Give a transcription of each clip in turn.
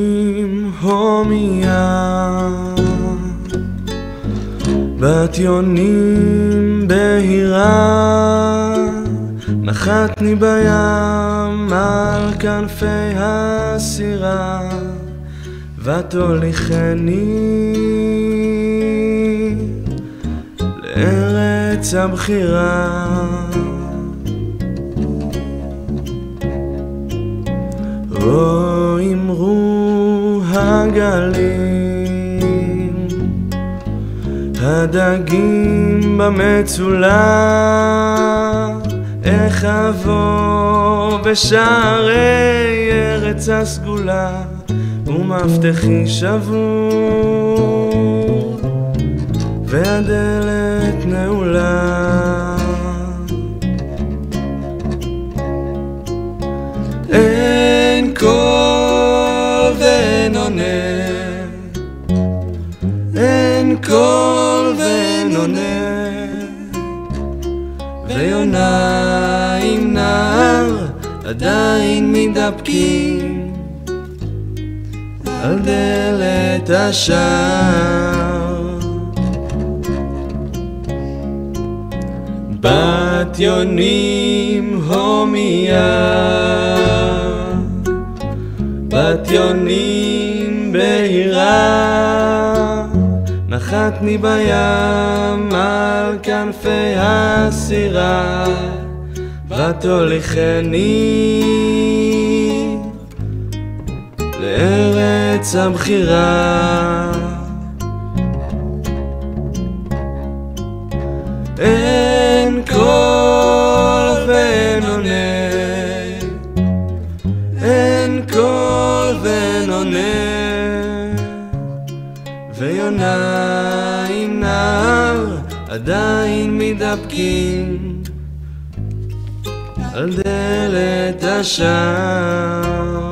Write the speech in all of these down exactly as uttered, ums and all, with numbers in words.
יונים הומיה, בת יונים בהירה, נחתני בים על כנפי הסירה, ותוליכני לארץ הבחירה. או אמרו הגלים, הדגים במצולה, איך אבוא בשערי ארץ הסגולה, ומפתחי שבור והדלת נעולה. אין קול ואין עונה, אין קול ואין עונה, ויונה עם נער עדיין מתדפקים על דלת השער. בת יונים הומיה, בת יונים בהירה, נחתני בים על כנפי הסירה, ותוליכני לארץ הבחירה. אין קול ואין עונה, אין קול ואין עונה, ויונה עם נער עדיין מתדפקים על דלת השער.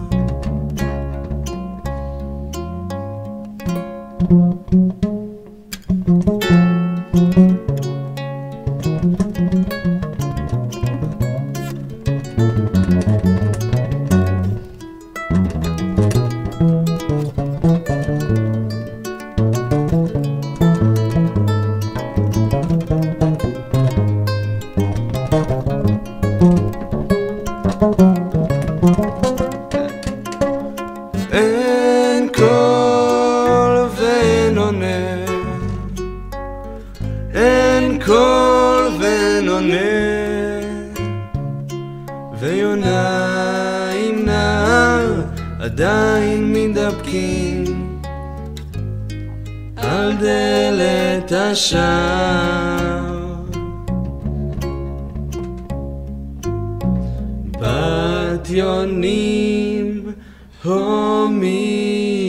אין קול ואין עונה, אין קול ואין עונה, ויונה עם נער עדיין מתדפקים על דלת השער. בת יונים הומיה.